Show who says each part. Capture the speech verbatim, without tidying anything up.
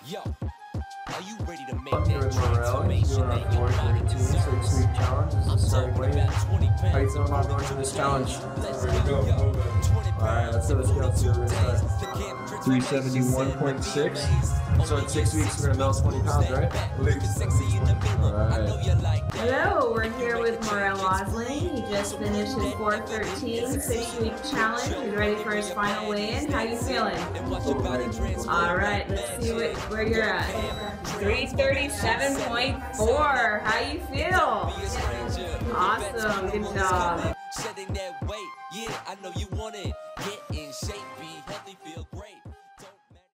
Speaker 1: Yo, are you ready to make
Speaker 2: I'm here
Speaker 1: that
Speaker 2: with Morrell. He's
Speaker 1: transformation
Speaker 2: doing
Speaker 1: in
Speaker 2: our
Speaker 1: your
Speaker 2: four
Speaker 1: body?
Speaker 2: thirty-two six-week challenge. This is the starting weight. How you feeling about going through this challenge?
Speaker 3: Ready to go.
Speaker 2: Alright, let's go. Let's go. Let's see where we start. three seventy-one point six. So in six weeks, we're going to melt twenty pounds, right? Alright.
Speaker 4: Hello, we're here with Morrell Osling. He just finished his four thirteen six-week challenge. He's ready for his final weigh-in. How you feeling? All right, let's see what, where you're at. three thirty-seven point four. How you feel? Awesome. Good job.
Speaker 1: Shedding that weight, yeah, I know you want it. Get in shape, be